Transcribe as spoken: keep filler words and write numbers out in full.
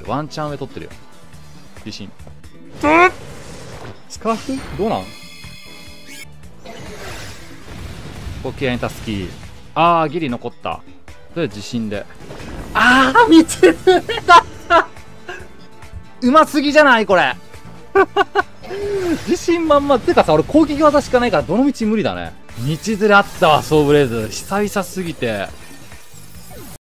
る。ワンチャン上取ってるよ。自信。スカーフどうなん？ここ気合いに助き。あー、ギリ残った。それ自信で。あー、見てくれだったうますぎじゃないこれ自信満々。てかさ、俺攻撃技しかないからどの道無理だね。道連れあったわ、ソーブレイズ。久々すぎて。